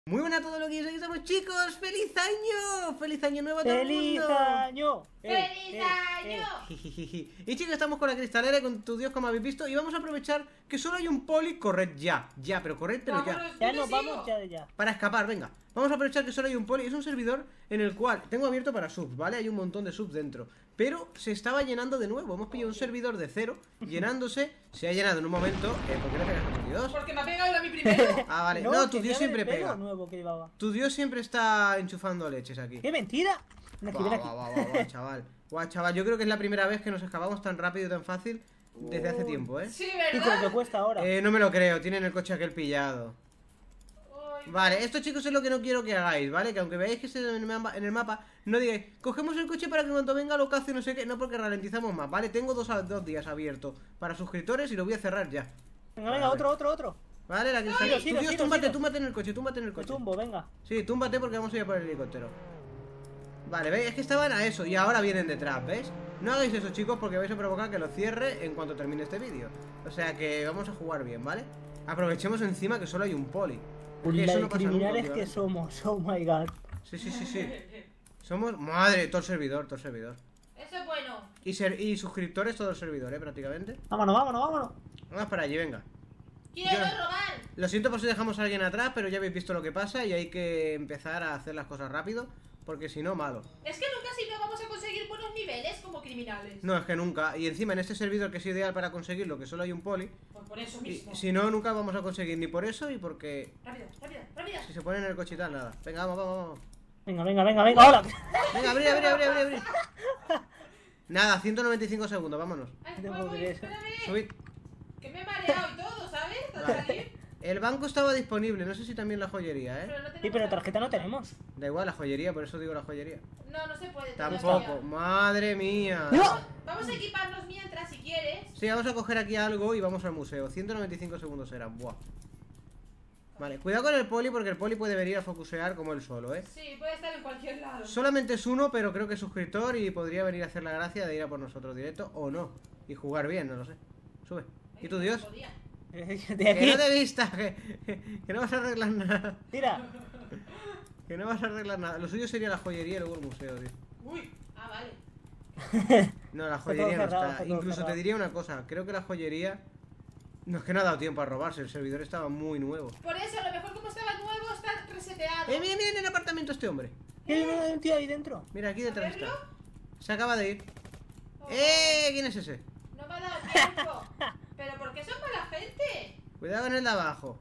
Muy buenas a todos los que aquí estamos, chicos. ¡Feliz año! ¡Feliz año nuevo a todo el ¡Feliz mundo! año! ¡Feliz año! Jijijiji. Y chicos, estamos con la cristalera y con tu Dios, como habéis visto. Y vamos a aprovechar que solo hay un poli. Corred ya, pero corred, pero ya. Vámonos, Ya yo nos te vamos, sigo. ya. Para escapar, venga. Vamos a aprovechar que solo hay un poli. Es un servidor en el cual tengo abierto para subs, ¿vale? Hay un montón de subs dentro. Pero se estaba llenando de nuevo. Hemos pillado un servidor de cero, llenándose. Se ha llenado en un momento. ¿Por qué le pegas a tu Dios? Porque me ha pegado a mí primero. Ah, vale. No, tu quería Dios ver siempre el pelo pega. nuevo que llevaba. Tu Dios siempre está enchufando leches aquí. ¡Qué mentira! Ven aquí, ven aquí. Guau, chaval. Guau, chaval, yo creo que es la primera vez que nos escapamos tan rápido y tan fácil desde hace tiempo, ¿eh? Sí, ¿Y con ¿verdad? qué cuesta ahora? No me lo creo, tienen el coche aquel pillado. Ay, Vale, esto, chicos, es lo que no quiero que hagáis, ¿vale? Que aunque veáis que esté en el mapa, no digáis, cogemos el coche para que cuando venga lo cace, no sé qué. No, porque ralentizamos más, ¿vale? Tengo dos días abiertos para suscriptores y lo voy a cerrar ya. Venga, venga, otro. ¿Vale? La cristalera. Sigo, Tu Dios, sigo, túmbate, sigo. túmbate en el coche, Me tumbo, venga. Sí, túmbate porque vamos a ir a por el helicóptero. Vale, ¿veis? Es que estaban a eso y ahora vienen detrás, ¿ves? No hagáis eso, chicos, porque vais a provocar que lo cierre en cuanto termine este vídeo. O sea que vamos a jugar bien, ¿vale? Aprovechemos encima que solo hay un poli. Porque La eso de no pasa nunca, criminales que últimamente. somos, oh my god. Sí. Somos... Madre, todo el servidor. Eso es bueno. Y suscriptores, todo el servidor, prácticamente. Vámonos. Vamos para allí, venga. Quiero Yo- robar. Lo siento por si dejamos a alguien atrás, pero ya habéis visto lo que pasa y hay que empezar a hacer las cosas rápido, porque si no, malo. Es que nunca si no vamos a conseguir buenos niveles como criminales. No, es que nunca. Y encima en este servidor que es ideal para conseguirlo, que solo hay un poli, Pues por eso y mismo. si no, nunca vamos a conseguir ni por eso y porque Rápido. si se pone en el coche y tal, nada. Venga, vamos. Venga, hola. Venga, abrir. Nada, 195 segundos, vámonos. Ay, No voy, puedo creer eso. espérame. Subid. Que me he mareado y todo, ¿sabes? Al Vale. salir. El banco estaba disponible, no sé si también la joyería, Pero no Sí, tenemos pero tarjeta no tenemos. Da igual, la joyería, por eso digo la joyería. No se puede. todavía. Tampoco, madre mía. Vamos a equiparnos mientras si quieres. Sí, vamos a coger aquí algo y vamos al museo. 195 segundos eran, buah. Vale, cuidado con el poli porque el poli puede venir a focusear como él solo, ¿eh? Sí, puede estar en cualquier lado. Solamente es uno, pero creo que es suscriptor y podría venir a hacer la gracia de ir a por nosotros directo o no. Y jugar bien, no lo sé. Sube. ¿Y tu Dios? Podía. De Que aquí. no te vistas, que no vas a arreglar nada. Tira. Que no vas a arreglar nada. Lo suyo sería la joyería y luego el museo, tío. Uy. Ah, vale. No, la Está joyería todo no cerrado, está. está todo Incluso te cerrado. diría una cosa. Creo que la joyería... No, es que no ha dado tiempo a robarse. El servidor estaba muy nuevo. Por eso, a lo mejor como estaba nuevo, está reseteado. Mira en el apartamento este hombre. ¿Hay un tío ahí dentro? Mira, aquí detrás ¿Verlo? está. Se acaba de ir. Oh, ¿Quién es ese? No me ha dado tiempo. ¿Pero por qué son mala gente? Cuidado con el de abajo.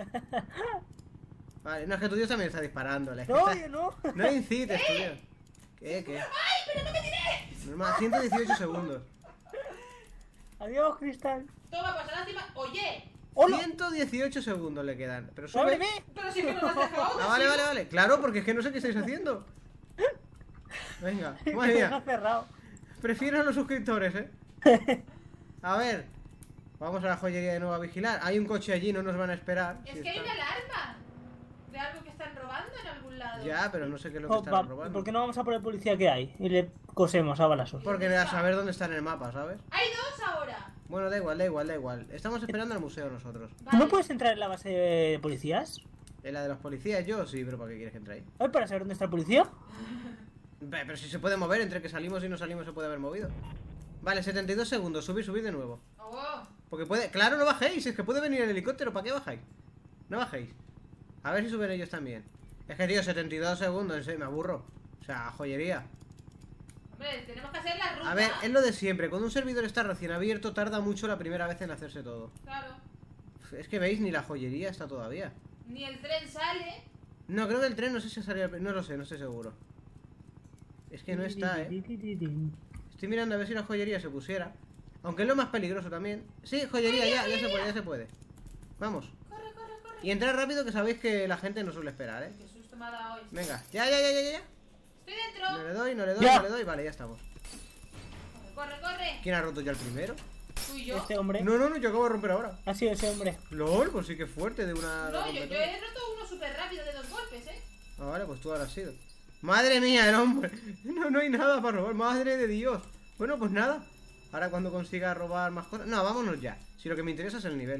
Vale, no, es que tu Dios también está disparándole. No, yo no. No le incites, tu Dios. ¿Qué? ¡Ay, pero no me tiré! Normal, 118 segundos. Adiós, Cristal. Toma, pues ahora encima. Oye, ¡Hola! 118 segundos le quedan. Pero sube. ¡Ábreme! pero si que no nos has dejado. Ah, vale. Claro, porque es que no sé qué estáis haciendo. Venga, madre Está mía. cerrado. Prefiero a los suscriptores, ¿eh? A ver. Vamos a la joyería de nuevo a vigilar. Hay un coche allí, no nos van a esperar. Es Si que hay está- una alarma de algo que están robando en algún lado. Ya, pero no sé qué es lo que Oh, están va, robando. ¿por qué no vamos a por el policía que hay? Y le cosemos a balazos. Porque a saber dónde está en el mapa, ¿sabes? Hay dos ahora. Bueno, da igual. Estamos esperando al museo nosotros. ¿Tú no Vale. puedes entrar en la base de policías? ¿En la de los policías yo? Sí, pero ¿para qué quieres que entre ahí? A ver, para saber dónde está el policía. Pero si se puede mover, entre que salimos y no salimos se puede haber movido. Vale, 72 segundos, subir de nuevo. Oh, Porque puede... Claro, no bajéis, es que puede venir el helicóptero, ¿para qué bajáis? No bajéis. A ver si suben ellos también. Es que, tío, 72 segundos, en serio, me aburro. O sea, joyería. hombre, tenemos que hacer la ruta. A ver, es lo de siempre. Cuando un servidor está recién abierto, tarda mucho la primera vez en hacerse todo. Claro. Es que veis, ni la joyería está todavía. Ni el tren sale. No, creo que el tren no sé si salió... No lo sé, no estoy seguro. Es que no está, Estoy mirando a ver si la joyería se pusiera. Aunque es lo más peligroso también. Sí, joyería, ya se puede. Vamos. Corre. Y entrar rápido, que sabéis que la gente no suele esperar, ¿eh? Qué susto me ha dado hoy. Venga, ya. Estoy dentro. No le doy, vale, ya estamos. Corre. ¿Quién ha roto ya el primero? Tú y yo. Este hombre. No, yo acabo de romper ahora. Ha sido ese hombre. LOL, pues sí que fuerte de una... No, yo rompedora. he roto uno súper rápido de 2 golpes, ¿eh? Ah, vale, pues tú ahora has sido. Madre mía, el hombre. No hay nada para robar, madre de Dios. Bueno, pues nada. Ahora cuando consiga robar más cosas... No, vámonos ya. Si lo que me interesa es el nivel.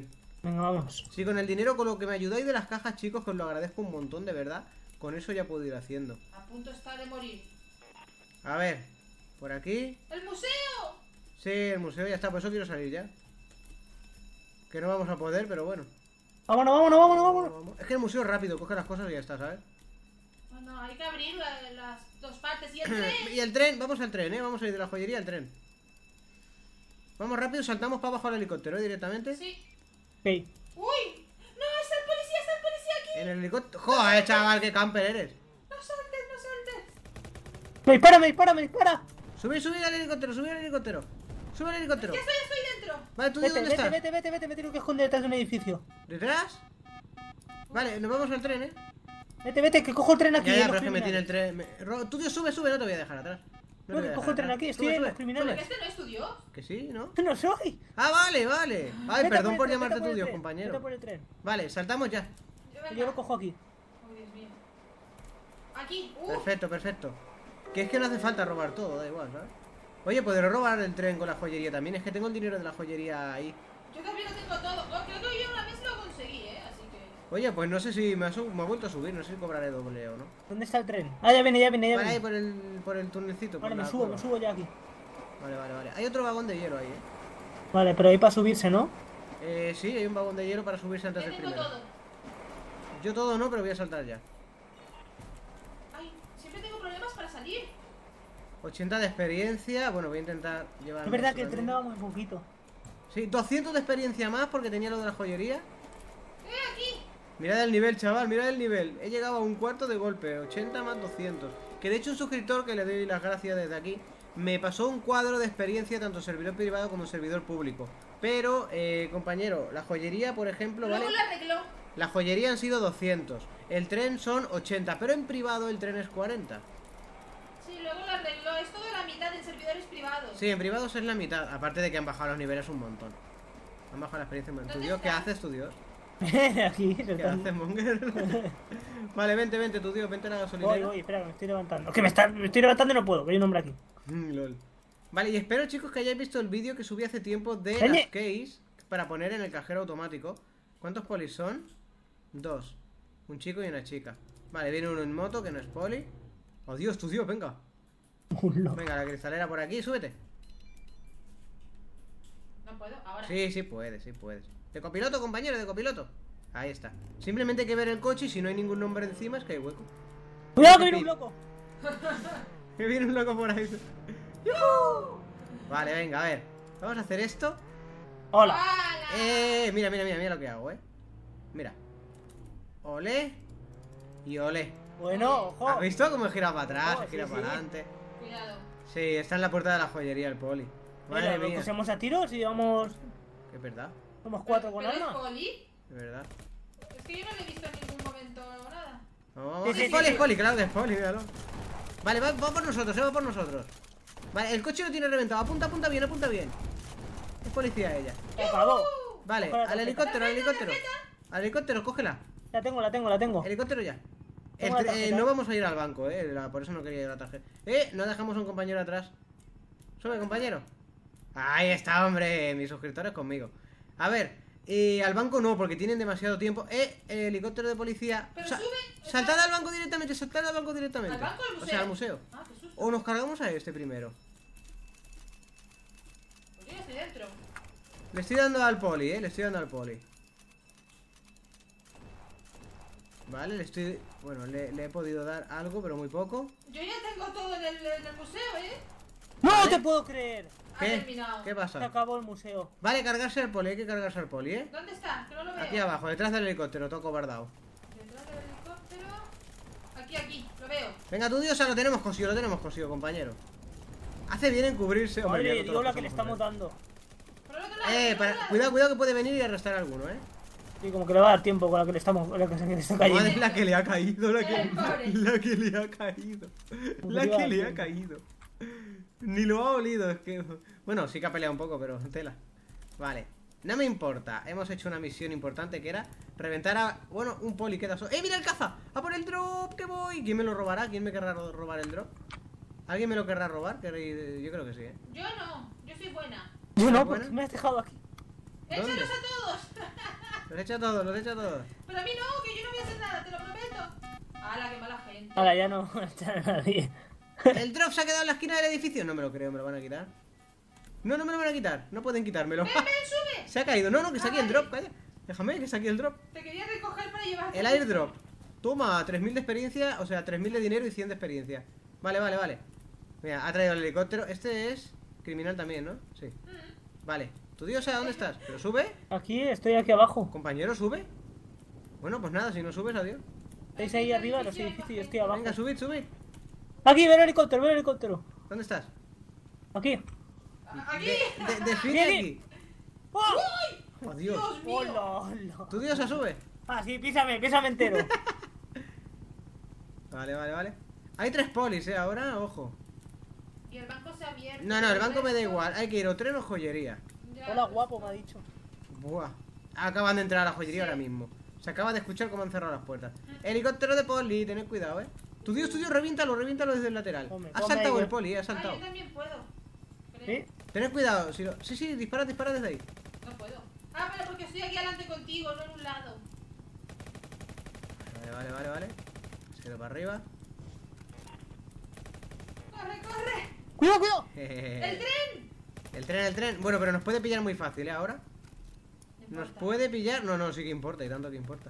Venga, vamos. Sí, con el dinero, con lo que me ayudáis de las cajas, chicos, que os lo agradezco un montón, de verdad. Con eso ya puedo ir haciendo. A punto está de morir. A ver, por aquí. ¡El museo! Sí, el museo ya está, por eso quiero salir ya. Que no vamos a poder, pero bueno. Vámonos, vámonos, vámonos, vámonos. Vamos. Es que el museo es rápido, coge las cosas y ya está, ¿sabes? Bueno, hay que abrir las dos partes. ¿Y el tren? Y el tren, vamos al tren, vamos a ir de la joyería al tren. Vamos rápido, saltamos para abajo al helicóptero, directamente. Sí. Ok. ¡Uy! ¡No! Está el policía aquí! En el helicóptero. ¡Joder, chaval, qué camper eres! ¡No saltes, no saltes! ¡Me dispara, me dispara, me dispara! Sube al helicóptero, sube al helicóptero. Sube al helicóptero. ¡Ya estoy dentro! Vale, ¿tú Vete, dónde vete, estás? vete, vete, vete, me tengo que esconder detrás de un edificio. ¿Detrás? Vale, nos vamos al tren, Vete, vete, que cojo el tren aquí. Ya, los pero es que me tiene criminales. el tren. Tú, Dios, sube, no te voy a dejar atrás. No, te voy que a cojo el dejar tren atrás. aquí, estoy Sube, en los sube, criminales. ¿Que este no es tu dios? Que sí, ¿no? No soy. Ah, vale, vale. Ay, Vete perdón por el tren, llamarte vete tu el Dios, tren, compañero. Vete por el tren. Vale, saltamos ya. Venga. Yo lo cojo aquí. Oh, Dios mío. Aquí. Perfecto, perfecto. Que es que no hace falta robar todo, da igual, ¿sabes? Oye, ¿podré robar el tren con la joyería también? Es que tengo el dinero de la joyería ahí. Yo también lo tengo todo. Oh, creo que yo una vez lo conseguí, así que... Oye, pues no sé si me ha vuelto a subir, no sé si cobraré doble o no. ¿Dónde está el tren? Ah, ya viene, ya viene, ya Vale, ahí viene. por el tunelcito. por Vale, la me curva. subo ya aquí. Vale, vale, vale. Hay otro vagón de hielo ahí, Vale, pero ahí para subirse, ¿no? Sí, hay un vagón de hielo para subirse antes Ya del tengo primero. todo. Yo todo no, pero voy a saltar ya. Ay, siempre tengo problemas para salir. 80 de experiencia, bueno, voy a intentar llevar... Es verdad que el tren daba muy poquito. Sí, 200 de experiencia más porque tenía lo de la joyería. Aquí. Mirad el nivel, chaval, mirad el nivel. He llegado a un cuarto de golpe, 80 más 200. Que de hecho un suscriptor, que le doy las gracias desde aquí, me pasó un cuadro de experiencia tanto servidor privado como servidor público. Pero, compañero, la joyería, por ejemplo, Luego ¿vale? lo arregló. La joyería han sido 200. El tren son 80, pero en privado el tren es 40. Sí, luego lo arregló. Es todo la mitad en servidores privados. Sí, en privados es la mitad. Aparte de que han bajado los niveles un montón. Han bajado la experiencia un montón. ¿Tu ¿Dónde Dios? ¿Qué está? haces, tu Dios? Aquí, ¿Qué saltando. haces, Monger? Vale, vente, tu Dios, vente a la gasolinera. Voy, espera, me estoy levantando. Que me estoy levantando y no puedo, que hay un hombre aquí. Lol. Vale, y espero, chicos, que hayáis visto el vídeo que subí hace tiempo de Oye. las keys para poner en el cajero automático. ¿Cuántos polis son? 2. Un chico y una chica. Vale, viene uno en moto que no es poli. Oh, Dios, tu Dios, venga. Un loco. Venga, la cristalera por aquí, súbete. No puedo, ahora. Sí puedes, sí puedes. De copiloto, compañero, de copiloto. Ahí está. Simplemente hay que ver el coche y si no hay ningún nombre encima es que hay hueco. Cuidado que viene un loco. Que viene un loco por ahí. ¡Yujú! Vale, venga, a ver. Vamos a hacer esto. Hola. ¡Hala! Mira lo que hago, Mira. Olé. Y olé. Bueno, ojo. ¿Has visto cómo he girado para atrás? Oh, He girado sí, para sí. adelante. Cuidado. Sí, está en la puerta de la joyería el poli. Madre Mira, lo mía. cosemos a tiros y llevamos. Que es verdad, Somos 4 con ¿Pero es arma. poli? es verdad. Es que yo no le he visto en ningún momento nada. Vamos, Sí, sí, es sí, poli, sí. es poli, claro que es poli, míralo. Vale, va por nosotros, va por nosotros. Vale, el coche lo tiene reventado. Apunta bien, apunta bien. Es policía ella. Se acabó. Vale, Coge la al tarjeta. helicóptero, al helicóptero. Al helicóptero, cógela. La tengo. Helicóptero ya. Tengo la tarjeta. No vamos a ir al banco, por eso no quería ir a la tarjeta. No dejamos a un compañero atrás. Sube, compañero. Ahí está, hombre, mis suscriptores conmigo. A ver, al banco no, porque tienen demasiado tiempo. El helicóptero de policía. Pero sube. Saltad al banco directamente, saltad al banco directamente. ¿Al banco o al O sea, al museo. Ah, qué susto. O nos cargamos a este primero. Pues yo ya estoy dentro. Le estoy dando al poli, le estoy dando al poli. Vale, le estoy... Bueno, le he podido dar algo, pero muy poco. Yo ya tengo todo en el museo, ¡No Vale. te puedo creer! Ha ¿Qué? terminado. ¿Qué Se pasa? acabó el museo. Vale, cargarse al poli, hay que cargarse al poli, ¿Dónde está? Que no lo veo. Aquí abajo, detrás del helicóptero, toco bardao. Detrás del helicóptero. Aquí, lo veo. Venga, tú Dios, lo tenemos cosido, compañero. Hace bien en cubrirse, hombre. Madre mira, de todo lo Dios la que le somos, estamos dando. Por el otro lado. por el otro lado. cuidado que puede venir y arrestar a alguno, Y como que le va a dar tiempo con la que le estamos. Con la que se le está cayendo. Madre, la que le ha caído, Pobre. la que le ha caído. La que le ha caído. Ni lo ha olido, es que... Bueno, sí que ha peleado un poco, pero tela. Vale, no me importa. Hemos hecho una misión importante que era reventar a... Bueno, un poli queda solo. ¡Mira el caza! ¡A por el drop! ¡Que voy! ¿Quién me lo robará? ¿Quién me querrá robar el drop? ¿Alguien me lo querrá robar? Yo creo que sí, Yo no, yo soy buena. Yo no, Bueno. porque me has dejado aquí. ¿Dónde? ¡Échalos a todos! Los echa todos, los echa todos. Pero a mí no, que yo no voy a hacer nada, te lo prometo. ¡Hala, qué mala gente! Ahora ya no está nadie. ¿El drop se ha quedado en la esquina del edificio? No me lo creo, me lo van a quitar. No, no me lo van a quitar, no pueden quitármelo. ¡Ven, ven, sube! Se ha caído, no, no, que está aquí el vale. drop, calla. Déjame, que está aquí el drop. Te quería recoger para llevarte. El airdrop. Toma, 3000 de experiencia, o sea, 3000 de dinero y 100 de experiencia. Vale, vale, vale. Mira, ha traído el helicóptero. Este es criminal también, ¿no? Sí. Vale. ¿Tu dios a dónde estás? ¿Pero sube? Aquí, estoy aquí abajo. Compañero, sube. Bueno, pues nada, si no subes, adiós. ¿Estáis ahí arriba? Los edificios y yo estoy abajo. Venga, subid, subid. Aquí, ven el helicóptero, ven el helicóptero. ¿Dónde estás? Aquí. ¡Aquí! Define Bien, aquí. ¡Oh! Oh, Dios. ¡Dios mío! Hola, hola. ¿Tu diosa sube? Ah, sí, písame entero. Vale, vale, vale. Hay 3 polis, ahora, ojo. Y el banco se ha abierto. No, no, el banco me da igual. Hay que ir o tren o joyería. Ya. Hola, guapo, me ha dicho. Buah. Acaban de entrar a la joyería ahora mismo. Se acaba de escuchar cómo han cerrado las puertas. Helicóptero de poli, tened cuidado, Tu dios, reviéntalo, reviéntalo desde el lateral. Hombre, Ha ponme saltado ahí, el poli, ha Ah, saltado. yo también puedo. Creo. ¿Sí? Tened cuidado. Si lo... Sí, sí, dispara, dispara desde ahí. No puedo. Ah, pero porque estoy aquí adelante contigo, no en un lado. Vale, vale, vale, vale. Se quedó para arriba. ¡Corre, corre! ¡Cuidado, cuidado! ¡El tren! El tren, el tren. Bueno, pero nos puede pillar muy fácil, ahora. No Nos importa. puede pillar. No, no, sí que importa, y tanto que importa.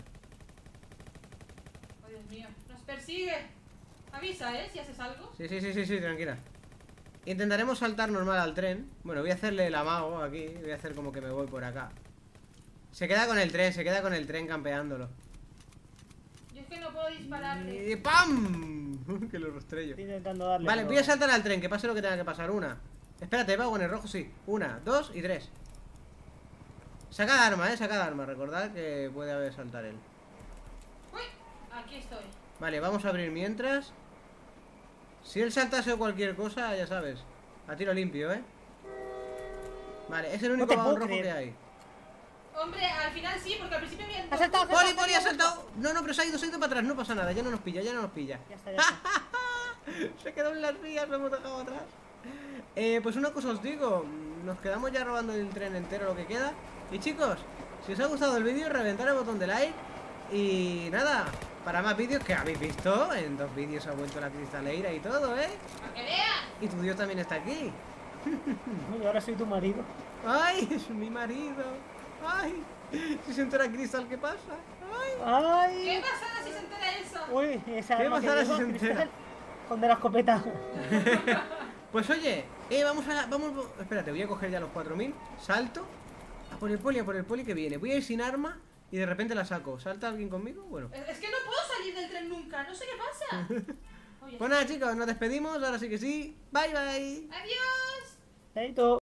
Oh, Dios mío. Nos persigue. Avisa, si haces algo. Sí, sí, sí, sí, sí, tranquila. Intentaremos saltar normal al tren. Bueno, voy a hacerle el amago aquí. Voy a hacer como que me voy por acá. Se queda con el tren, se queda con el tren campeándolo. Yo es que no puedo dispararle. Y ¡pam! Que lo rastrello. Estoy intentando darle. Vale, pero- voy a saltar al tren, que pase lo que tenga que pasar. Una. Espérate, va, en el rojo sí. 1, 2 y 3. Saca de arma, saca de arma. Recordad que puede haber saltar él. Uy, aquí estoy. Vale, vamos a abrir mientras. Si él saltase o cualquier cosa, ya sabes. A tiro limpio, Vale, es el único te vagón puedo rojo creer. que hay. Hombre, al final sí, porque al principio había... ¡Ha saltado! ¡Poli, poli, ha saltado! No, no, pero se ha ido para atrás. No pasa nada, ya no nos pilla, ya no nos pilla. Ya está, ya está. Se quedó en las vías, lo hemos dejado atrás. Pues una cosa os digo. Nos quedamos ya robando el tren entero, lo que queda. Y chicos, si os ha gustado el vídeo, reventar el botón de like. Y nada, para más vídeos que habéis visto. En 2 vídeos ha vuelto la cristaleira y todo, Para que veas. Y tu dios también está aquí. Uy, ahora soy tu marido. ¡Ay! Es mi marido. ¡Ay! Si se entera Cristal, ¿qué pasa? ¡Ay! ¡Ay! ¿Qué pasará si se entera eso? Uy, esa ¿Qué arma que pasará lleva, si se entera? Cristal, con de la escopeta. Pues oye, vamos, espérate, voy a coger ya los 4000. Salto. A por el poli que viene. Voy a ir sin arma y de repente la saco. ¿Salta alguien conmigo? Bueno. Es que no puedo salir del tren nunca, no sé qué pasa. Oye, Pues nada, chicos, nos despedimos. Ahora sí que sí. Bye, bye. adiós. Chaito.